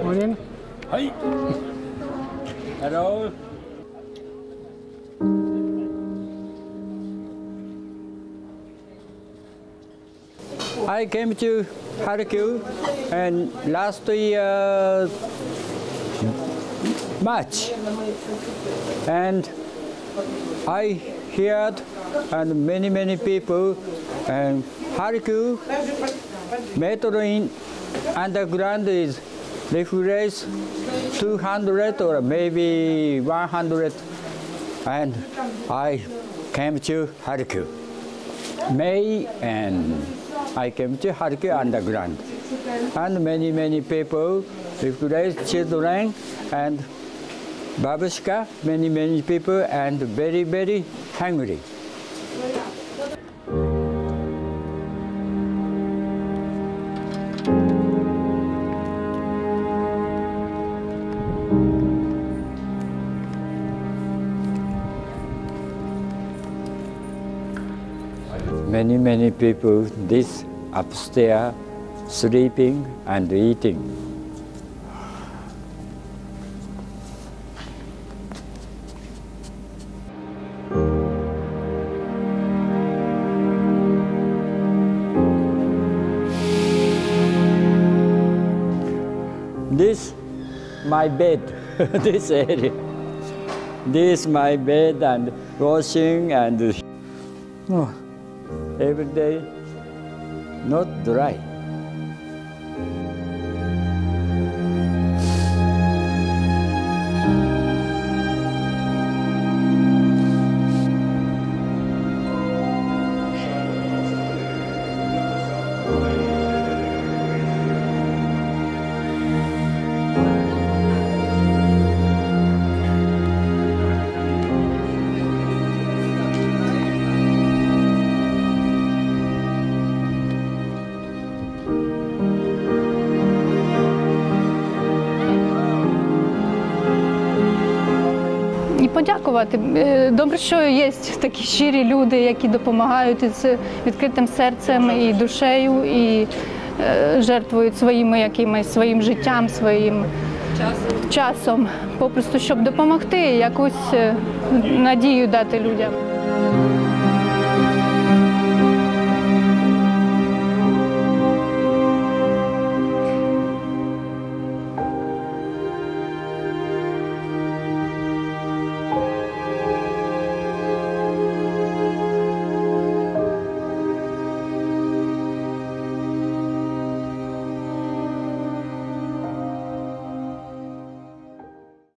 Morning. Hi. Hello. I came to Kharkiv and last year March, and I heard and many people and Kharkiv metro in underground is refresh 200 or maybe 100, and I came to Kharkiv May, and I came to Kharkiv underground, and many people refresh children and babushka, many people, and very hungry. Many people this upstairs sleeping and eating. This my bed, this area. This my bed and washing and every day not dry. І подякувати. Добре, що є такі щирі люди, які допомагають з відкритим серцем і душею, і жертвують своїм життям, своїм часом, попросту, щоб допомогти, якусь надію дати людям.